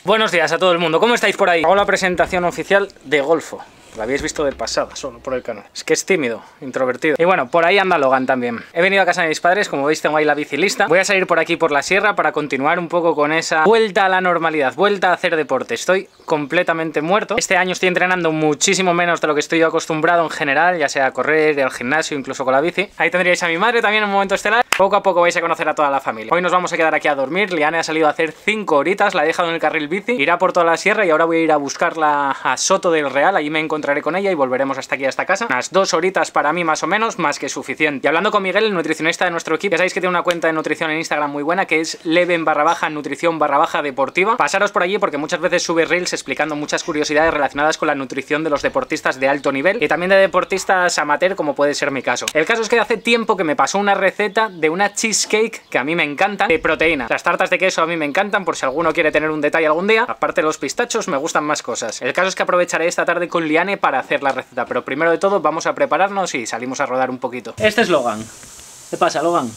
Buenos días a todo el mundo, ¿cómo estáis por ahí? Hago la presentación oficial de Golfo. La habéis visto de pasada solo por el canal. Es que es tímido, introvertido. Y bueno, por ahí anda Logan también. He venido a casa de mis padres, como veis tengo ahí la bici lista. Voy a salir por aquí por la sierra para continuar un poco con esa vuelta a la normalidad, vuelta a hacer deporte. Estoy completamente muerto. Este año estoy entrenando muchísimo menos de lo que estoy yo acostumbrado en general, ya sea a correr, al gimnasio, incluso con la bici. Ahí tendríais a mi madre también en un momento estelar. Poco a poco vais a conocer a toda la familia. Hoy nos vamos a quedar aquí a dormir. Liane ha salido a hacer 5 horitas, la he dejado en el carril bici. Irá por toda la sierra y ahora voy a ir a buscarla a Soto del Real. Allí me encontraré con ella y volveremos hasta aquí, a esta casa. Unas 2 horitas para mí más o menos, más que suficiente. Y hablando con Miguel, el nutricionista de nuestro equipo, ya sabéis que tiene una cuenta de nutrición en Instagram muy buena, que es leven_nutrición_deportiva. Pasaros por allí porque muchas veces sube reels explicando muchas curiosidades relacionadas con la nutrición de los deportistas de alto nivel y también de deportistas amateur, como puede ser mi caso. El caso es que hace tiempo que me pasó una receta de una cheesecake que a mí me encanta, de proteína. Las tartas de queso a mí me encantan, por si alguno quiere tener un detalle algún día. Aparte de los pistachos, me gustan más cosas. El caso es que aprovecharé esta tarde con Liane para hacer la receta. Pero primero de todo vamos a prepararnos y salimos a rodar un poquito. Este es Logan. ¿Qué pasa, Logan?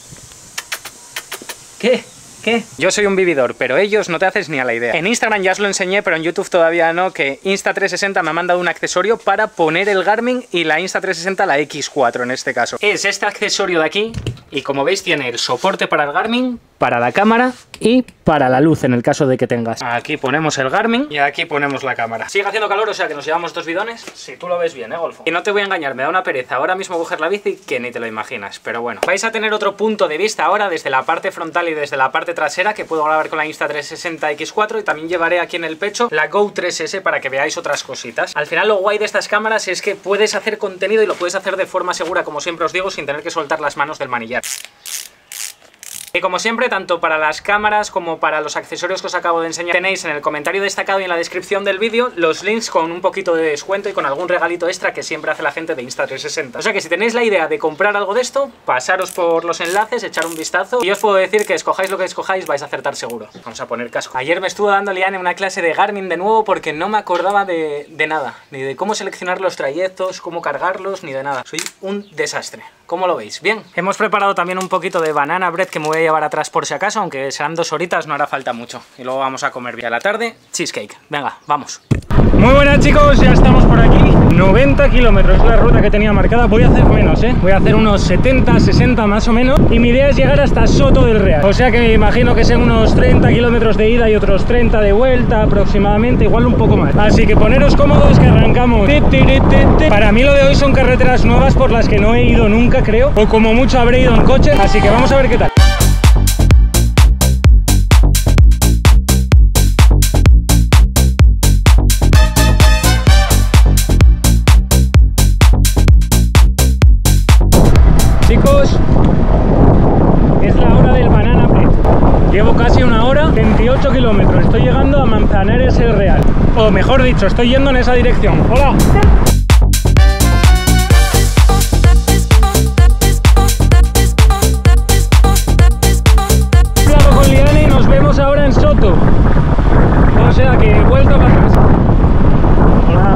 ¿Qué? ¿Qué? Yo soy un vividor, pero ellos no te haces ni a la idea. En Instagram ya os lo enseñé, pero en YouTube todavía no, que Insta360 me ha mandado un accesorio para poner el Garmin y la Insta360, la X4 en este caso. Es este accesorio de aquí y como veis tiene el soporte para el Garmin, para la cámara y para la luz en el caso de que tengas. Aquí ponemos el Garmin y aquí ponemos la cámara. Sigue haciendo calor, o sea que nos llevamos 2 bidones. Si tú lo ves bien, Golfo. Y no te voy a engañar, me da una pereza ahora mismo coger la bici que ni te lo imaginas. Pero bueno, vais a tener otro punto de vista ahora desde la parte frontal y desde la parte trasera, que puedo grabar con la Insta360 X4, y también llevaré aquí en el pecho la Go 3S para que veáis otras cositas. Al final lo guay de estas cámaras es que puedes hacer contenido y lo puedes hacer de forma segura, como siempre os digo, sin tener que soltar las manos del manillar. Y como siempre, tanto para las cámaras como para los accesorios que os acabo de enseñar, tenéis en el comentario destacado y en la descripción del vídeo los links con un poquito de descuento y con algún regalito extra que siempre hace la gente de Insta360. O sea que si tenéis la idea de comprar algo de esto, pasaros por los enlaces, echar un vistazo, y os puedo decir que escojáis lo que escojáis vais a acertar seguro. Vamos a poner casco. Ayer me estuvo dando Liane una clase de Garmin de nuevo porque no me acordaba de nada, ni de cómo seleccionar los trayectos, cómo cargarlos, ni de nada. Soy un desastre. ¿Cómo lo veis? Bien. Hemos preparado también un poquito de banana bread que me voy a llevar atrás por si acaso, aunque serán 2 horitas, no hará falta mucho. Y luego vamos a comer bien a la tarde, cheesecake. Venga, vamos. Muy buenas chicos, ya estamos por aquí. 90 kilómetros es la ruta que tenía marcada. Voy a hacer menos, voy a hacer unos 70, 60 más o menos. Y mi idea es llegar hasta Soto del Real. O sea que me imagino que sean unos 30 kilómetros de ida y otros 30 de vuelta aproximadamente, igual un poco más. Así que poneros cómodos que arrancamos. Para mí lo de hoy son carreteras nuevas por las que no he ido nunca, creo. O como mucho habré ido en coche. Así que vamos a ver qué tal. Chicos, es la hora del banana bread. Llevo casi 1 hora, 28 kilómetros. Estoy llegando a Manzanares el Real. O mejor dicho, estoy yendo en esa dirección. ¡Hola! Hablo con Liane y nos vemos ahora en Soto. O sea que he vuelto para atrás. Hola.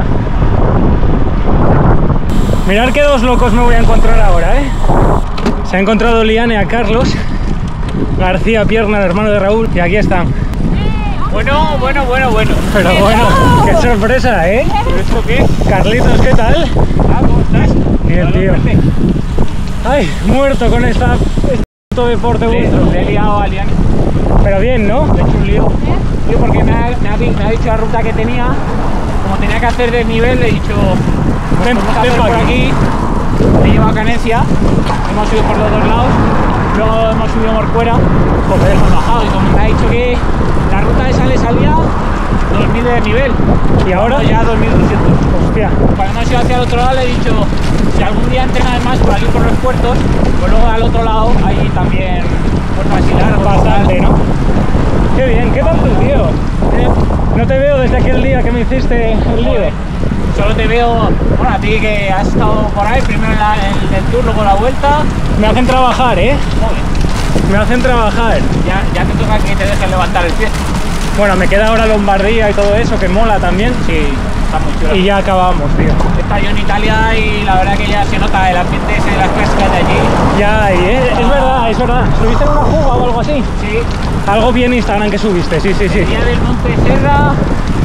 Mirad qué 2 locos me voy a encontrar ahora, Se ha encontrado Liane a Carlos García Pierna, el hermano de Raúl, y aquí están. Bueno. Pero bueno, qué sorpresa, ¿Esto qué? Carlitos, ¿qué tal? ¿Cómo estás? Bien, tío. Ay, muerto con este deporte vuestro. Le he liado a Liane. Pero bien, ¿no? Le he hecho un lío. Tío, porque me ha dicho la ruta que tenía. Como tenía que hacer desnivel, le he dicho... Ven por aquí. Me he llevado a Canencia. Hemos subido por los 2 lados. Luego hemos subido a Morcuera. Joder, hemos bajado. Y como me ha dicho que la ruta esa le salía 2000 de desnivel. ¿Y ahora? Ya 2200. Hostia. Cuando hemos ido hacia el otro lado le he dicho, si algún día entrenas más por aquí por los puertos, pues luego al otro lado ahí también pues vacilar bastante, ¿no? Qué bien, ¿qué tal tú, tío? No te veo desde aquel día que me hiciste el lío. Solo te veo, bueno, a ti que has estado por ahí, primero en el tour, luego la vuelta. Me hacen trabajar, Joder. Me hacen trabajar. Ya te toca que te dejes levantar el pie. Bueno, me queda ahora Lombardía y todo eso, que mola también. Sí. está muy chulo. Y ya acabamos, tío. He estado yo en Italia y la verdad que ya se nota el ambiente ese de las clásicas de allí. Ya, es verdad, es verdad. ¿Subiste en una fuga o algo así? Sí. Algo bien Instagram que subiste, sí. El día del Monte Serra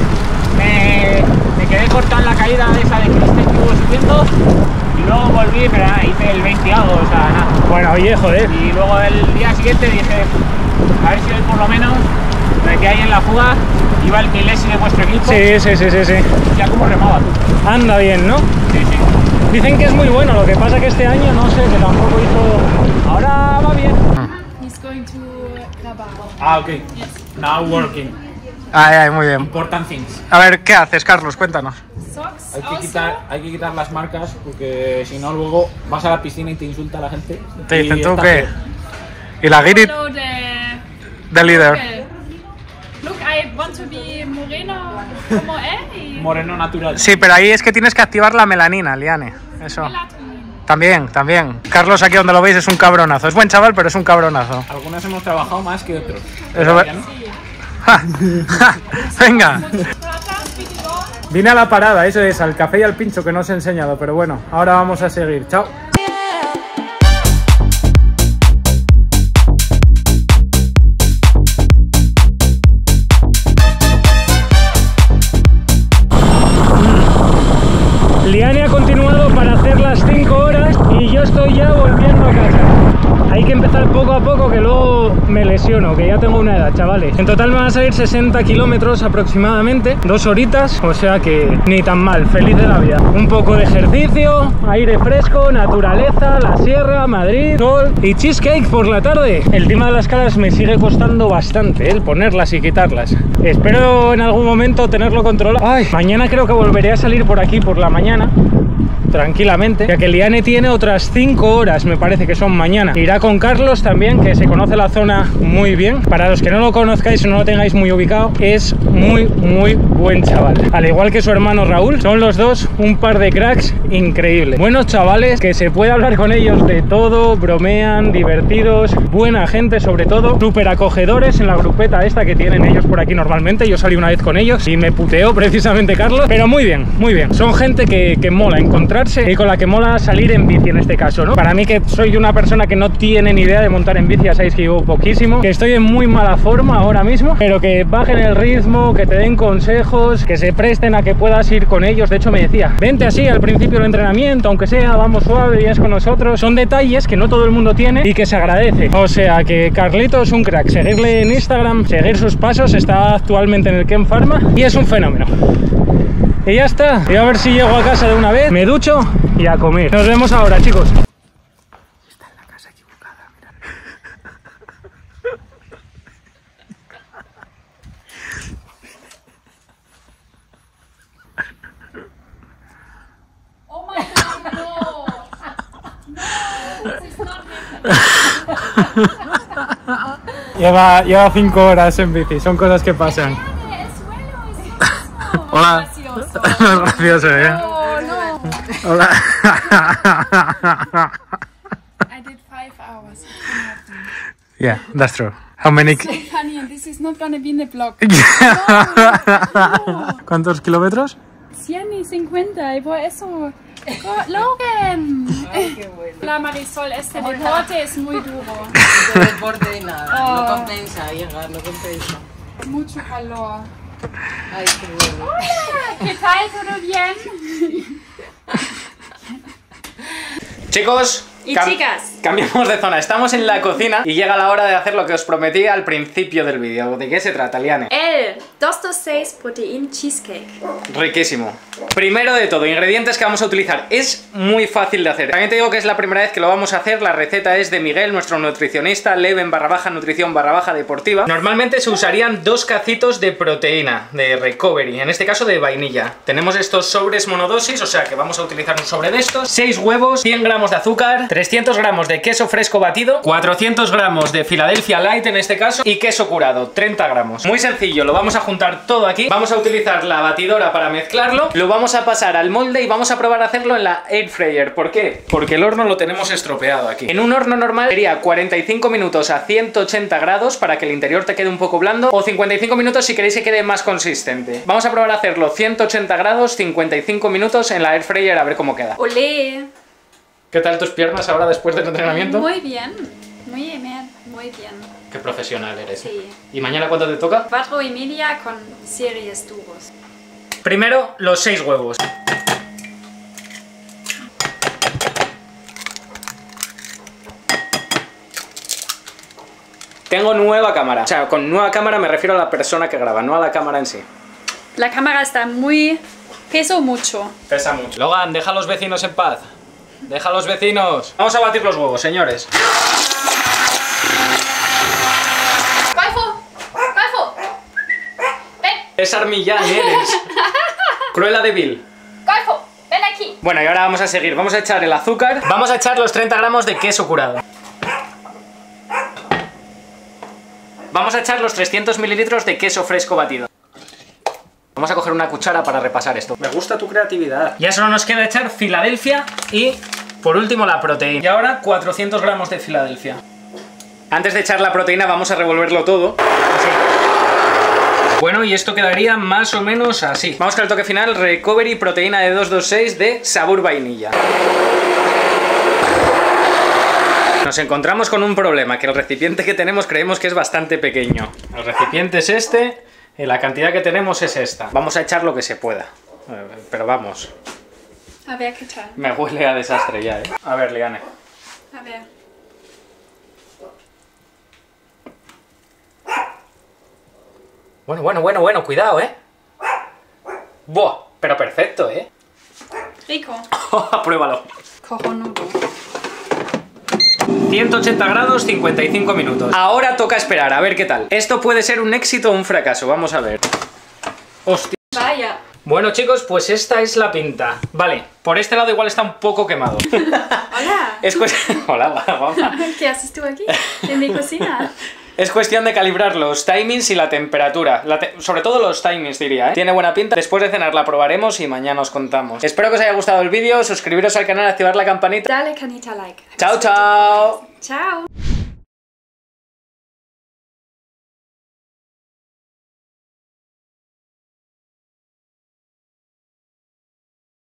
me quedé cortado en la caída de esa de Cristo que estuvo subiendo y luego volví, pero nada, hice el 20 algo, o sea, nada. Bueno, oye, joder. Y luego el día siguiente dije, a ver si hoy por lo menos me quedé ahí en la fuga, iba el Milesi de vuestro equipo. Sí. Ya como remaba tú. Anda bien, ¿no? Sí. Dicen que es muy bueno, lo que pasa que este año no sé, que tampoco hizo... Ahora va bien. He's going to Rabat. Ah, ok. Now working. Ay, muy bien. Important things. A ver, ¿qué haces, Carlos? Cuéntanos. Socks Hay que quitar las marcas porque si no luego vas a la piscina y te insulta la gente. Te dicen Y tú está que... feo. Y la guiri Follow de líder. Okay. Look, I want to be moreno como él y Moreno natural. Sí, pero ahí es que tienes que activar la melanina, Liane. Eso. melatonin. También. Carlos, aquí donde lo veis, es un cabronazo. Es buen chaval, pero es un cabronazo. Algunos hemos trabajado más que otros. Eso ve- Venga. Vine a la parada, eso es, al café y al pincho que no os he enseñado, pero bueno, ahora vamos a seguir. Chao. Liane ha continuado para hacer las 5 horas y yo estoy ya volviendo a casa. Hay que empezar poco a poco, que luego me lesiono, que ya tengo una edad, chavales. En total me van a salir 60 kilómetros aproximadamente, 2 horitas, o sea que ni tan mal, feliz de la vida. Un poco de ejercicio, aire fresco, naturaleza, la sierra, Madrid, sol y cheesecake por la tarde. El tema de las caras me sigue costando bastante, el ponerlas y quitarlas. Espero en algún momento tenerlo controlado. Ay, mañana creo que volveré a salir por aquí por la mañana, tranquilamente, ya que Liane tiene otras 5 horas, me parece que son mañana. Irá con Carlos también, que se conoce la zona muy bien. Para los que no lo conozcáis o no lo tengáis muy ubicado, es muy buen chaval. Al igual que su hermano Raúl, son los dos un par de cracks increíbles. Buenos chavales, que se puede hablar con ellos de todo, bromean, divertidos, buena gente sobre todo, súper acogedores en la grupeta esta que tienen ellos por aquí normalmente. Yo salí una vez con ellos y me puteó precisamente Carlos, pero muy bien. Son gente que mola encontrarse y con la que mola salir en bici en este caso, ¿no? Para mí, que soy una persona que no tiene ni idea de montar en bici, ya sabéis que llevo poquísimo, que estoy en muy mala forma ahora mismo, pero que bajen el ritmo, que te den consejos, que se presten a que puedas ir con ellos. De hecho me decía, vente así al principio del entrenamiento, aunque sea, vamos suave, ya es con nosotros. Son detalles que no todo el mundo tiene y que se agradece. O sea que Carlito es un crack, seguirle en Instagram, seguir sus pasos, está actualmente en el Ken Pharma y es un fenómeno. Y ya está, voy a ver si llego a casa de una vez, me ducho y a comer. Nos vemos ahora, chicos. Está en la casa equivocada, mirad. Oh my god, no! No, this is not happening. Lleva 5 horas en bici, son cosas que pasan. El suelo es gracioso. Hola. Gracioso. Gracioso, ¿eh? Oh no! Hola. I did 5 hours. Yeah, that's true. How many? So funny, and this is not gonna be in the vlog. No. ¿Cuántos kilómetros? 150, y por eso. Logan. Ay, qué bueno. La Marisol, este deporte es muy duro. De deporte de nada, Oh. no compensa llegar, no compensa. Mucho calor. Ay, qué bueno. ¿Qué tal? ¿Todo bien? Chicos y chicas, cambiamos de zona. Estamos en la cocina y llega la hora de hacer lo que os prometí al principio del vídeo. ¿De qué se trata, Liane? el 226 Protein Cheesecake. Riquísimo. Primero de todo, ingredientes que vamos a utilizar. Es muy fácil de hacer. También te digo que es la primera vez que lo vamos a hacer. La receta es de Miguel, nuestro nutricionista, leven_nutrición_deportiva. Normalmente se usarían 2 cacitos de proteína, de recovery, en este caso de vainilla. Tenemos estos sobres monodosis, o sea que vamos a utilizar un sobre de estos, 6 huevos, 100 gramos de azúcar, 300 gramos de queso fresco batido, 400 gramos de Philadelphia Light en este caso, y queso curado, 30 gramos. Muy sencillo, lo vamos a juntar todo aquí. Vamos a utilizar la batidora para mezclarlo, lo vamos a pasar al molde y vamos a probar a hacerlo en la Air Fryer. ¿Por qué? Porque el horno lo tenemos estropeado aquí. En un horno normal sería 45 minutos a 180 grados para que el interior te quede un poco blando, o 55 minutos si queréis que quede más consistente. Vamos a probar a hacerlo 180 grados, 55 minutos en la Air Fryer a ver cómo queda. Olé. ¿Qué tal tus piernas ahora después del entrenamiento? Muy bien, muy bien, muy bien. Qué profesional eres. Sí. ¿Y mañana cuánto te toca? 4:30 con series duros. Primero, los 6 huevos. Tengo nueva cámara. O sea, con nueva cámara me refiero a la persona que graba, no a la cámara en sí. La cámara está muy... peso mucho. Pesa mucho. Logan, deja a los vecinos en paz. Deja a los vecinos. Vamos a batir los huevos, señores. Golfo, Golfo, ven. Es Armillán, eres. Cruella de Vil. Golfo, ven aquí. Bueno, y ahora vamos a seguir. Vamos a echar el azúcar. Vamos a echar los 30 gramos de queso curado. Vamos a echar los 300 mililitros de queso fresco batido. Vamos a coger una cuchara para repasar esto. Me gusta tu creatividad. Ya solo nos queda echar Philadelphia y, por último, la proteína. Y ahora 400 gramos de Philadelphia. Antes de echar la proteína vamos a revolverlo todo. Así. Bueno, y esto quedaría más o menos así. Vamos con el toque final. Recovery proteína de 226 de sabor vainilla. Nos encontramos con un problema, que el recipiente que tenemos creemos que es bastante pequeño. El recipiente es este... y la cantidad que tenemos es esta. Vamos a echar lo que se pueda. Pero vamos. A ver qué tal. Me huele a desastre ya, ¿eh? A ver, Liane. A ver. Bueno, cuidado, ¿eh? Buah, pero perfecto, ¿eh? Rico. Pruébalo. Cojonudo. 180 grados, 55 minutos. Ahora toca esperar, a ver qué tal. Esto puede ser un éxito o un fracaso, vamos a ver. Hostia. Vaya. Bueno, chicos, pues esta es la pinta. Vale, por este lado igual está un poco quemado. Hola. Hola, vamos. ¿Qué haces tú aquí? En mi cocina. Es cuestión de calibrar los timings y la temperatura. Sobre todo los timings, diría, ¿eh? Tiene buena pinta. Después de cenar la probaremos y mañana os contamos. Espero que os haya gustado el vídeo. Suscribiros al canal, activar la campanita. Dale canita like. Chao, chao. Chao.